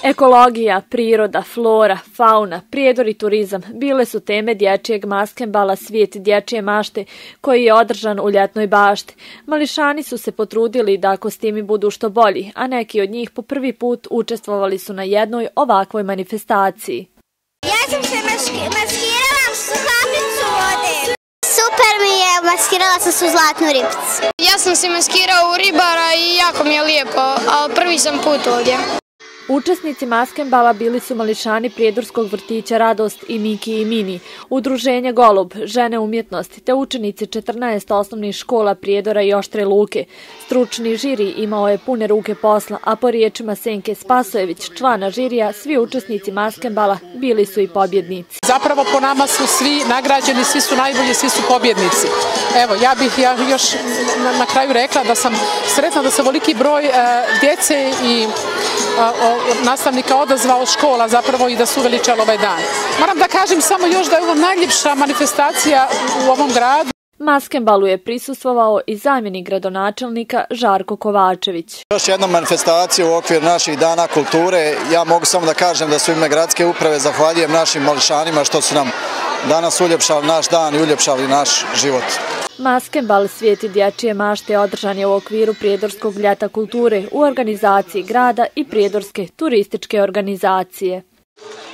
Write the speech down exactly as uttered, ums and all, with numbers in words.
Ekologija, priroda, flora, fauna, prijedor i turizam bile su teme dječjeg maskembala Svijet dječje mašte koji je održan u Ljetnoj bašti. Mališani su se potrudili da kostimi budu što bolji, a neki od njih po prvi put učestvovali su na jednoj ovakvoj manifestaciji. Ja sam se maskirala u hlapicu vode. Super mi je, maskirala sam se u zlatnu ribicu. Ja sam se maskirao u ribara i jako mi je lijepo, ali prvi sam put ovdje. Učesnici maskembala bili su mališani Prijedorskog vrtića Radost i Miki i Mini, udruženje Golub, žene umjetnosti, te učenici četrnaest osnovnih škola Prijedora i Oštre Luke. Stručni žiri imao je pune ruke posla, a po riječima Senke Spasojević, člana žirija, svi učesnici maskembala bili su i pobjednici. Zapravo po nama su svi nagrađeni, svi su najbolji, svi su pobjednici. Evo, ja bih ja još na, na kraju rekla da sam sretna da se veliki broj uh, djece i uh, nastavnika odazvao škola zapravo i da su uveličali ovaj dan. Moram da kažem samo još da je ovo najljepša manifestacija u ovom gradu. Maskembalu je prisustvovao i zamjenik gradonačelnika Žarko Kovačević. Još jedna manifestacija u okviru naših dana kulture. Ja mogu samo da kažem da su ime gradske uprave zahvaljujem našim mališanima što su nam danas uljepšali naš dan i uljepšali naš život. Maskembal Svijet dječje mašte održan je u okviru Prijedorskog ljeta kulture u organizaciji grada i Prijedorske turističke organizacije.